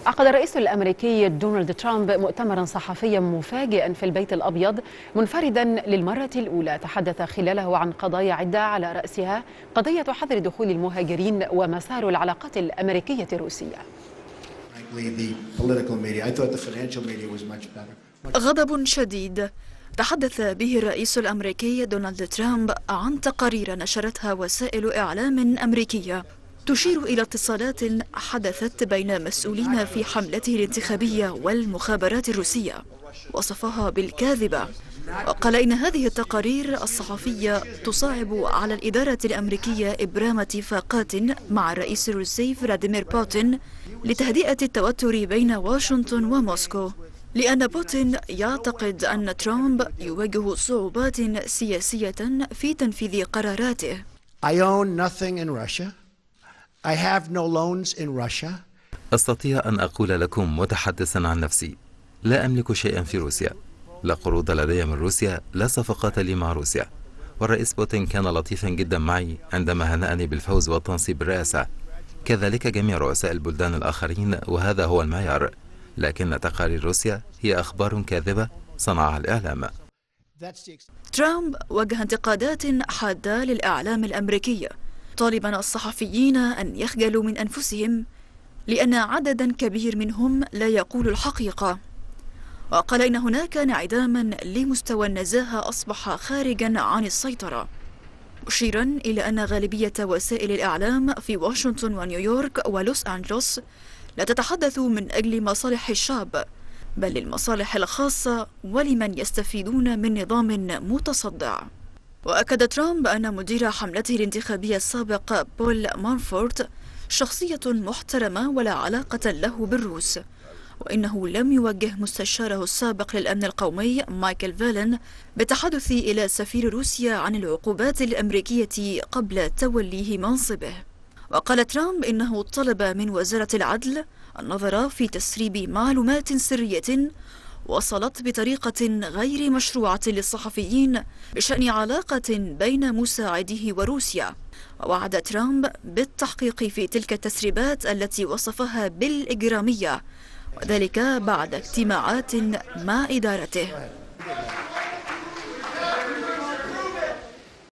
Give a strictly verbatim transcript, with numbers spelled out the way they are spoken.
عقد الرئيس الأمريكي دونالد ترامب مؤتمرا صحفيا مفاجئا في البيت الأبيض منفردا للمرة الأولى، تحدث خلاله عن قضايا عدة على رأسها قضية حظر دخول المهاجرين ومسار العلاقات الأمريكية الروسية. غضب شديد تحدث به الرئيس الأمريكي دونالد ترامب عن تقارير نشرتها وسائل إعلام أمريكية تشير إلى اتصالات حدثت بين مسؤولين في حملته الانتخابية والمخابرات الروسية، وصفها بالكاذبة، وقال إن هذه التقارير الصحفية تصعب على الإدارة الأمريكية إبرام اتفاقات مع الرئيس الروسي فلاديمير بوتين لتهدئة التوتر بين واشنطن وموسكو، لأن بوتين يعتقد أن ترامب يواجه صعوبات سياسية في تنفيذ قراراته. I own nothing in Russia. I have no loans in Russia. أستطيع أن أقول لكم متحدثا عن نفسي، لا أملك شيئا في روسيا، لا قروض لدي من روسيا، لا صفقات لي مع روسيا. والرئيس بوتين كان لطيفا جدا معي عندما هنأني بالفوز والتنصيب بالرئاسة، كذلك جميع رؤساء البلدان الآخرين، وهذا هو المعيار. لكن تقارير روسيا هي أخبار كاذبة صنعها الإعلام. ترامب وجه انتقادات حادة للإعلام الأمريكي، طالبا الصحفيين أن يخجلوا من أنفسهم لأن عددا كبير منهم لا يقول الحقيقة، وقال إن هناك انعداما لمستوى النزاهة أصبح خارجا عن السيطرة، مشيرا إلى أن غالبية وسائل الإعلام في واشنطن ونيويورك ولوس أنجلوس لا تتحدث من أجل مصالح الشعب، بل للمصالح الخاصة ولمن يستفيدون من نظام متصدع. وأكد ترامب أن مدير حملته الانتخابية السابق بول مانفورت شخصية محترمة ولا علاقة له بالروس، وإنه لم يوجه مستشاره السابق للأمن القومي مايكل فالن بالتحدث إلى سفير روسيا عن العقوبات الأمريكية قبل توليه منصبه. وقال ترامب إنه طلب من وزارة العدل النظر في تسريب معلومات سرية وصلت بطريقة غير مشروعة للصحفيين بشأن علاقة بين مساعده وروسيا، ووعد ترامب بالتحقيق في تلك التسريبات التي وصفها بالإجرامية، وذلك بعد اجتماعات مع إدارته.